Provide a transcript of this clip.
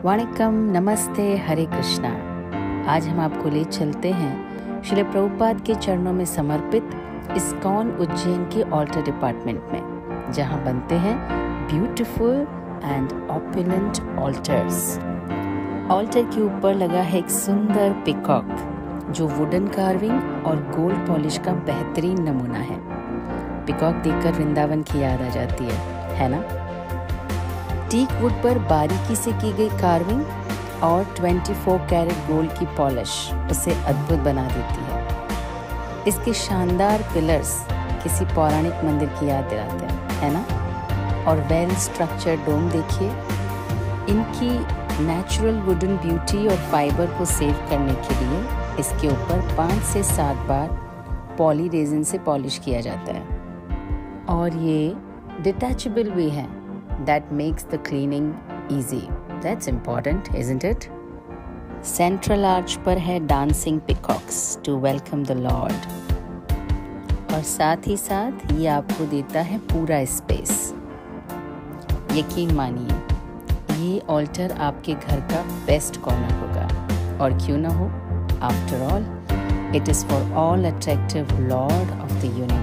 वणकम, नमस्ते, हरे कृष्णा। आज हम आपको ले चलते हैं श्रील प्रभुपाद के चरणों में समर्पित इस्कॉन उज्जैन के ऑल्टर डिपार्टमेंट में, जहां बनते हैं beautiful and opulent altars. Altar के ऊपर लगा है एक सुंदर पिकॉक जो वुडन कार्विंग और गोल्ड पॉलिश का बेहतरीन नमूना है। पिकॉक देखकर वृंदावन की याद आ जाती है ना? टीक वुड पर बारीकी से की गई कार्विंग और 24 कैरेट गोल्ड की पॉलिश उसे अद्भुत बना देती है। इसके शानदार पिलर्स किसी पौराणिक मंदिर की याद दिलाते हैं, है ना? और वेल स्ट्रक्चर्ड डोम देखिए। इनकी नेचुरल वुडन ब्यूटी और फाइबर को सेव करने के लिए इसके ऊपर 5 से 7 बार पॉली रेजिन से पॉलिश किया जाता है। और ये डिटैचेबल भी है, that makes the cleaning easy. That's important, isn't it? Central arch पर है dancing peacocks to welcome the Lord. और साथ ही साथ ये आपको देता है पूरा स्पेस। यकीन मानिए, ये ऑल्टर आपके घर का बेस्ट कॉर्नर होगा। और क्यों ना हो, after all it is for all attractive lord of the universe.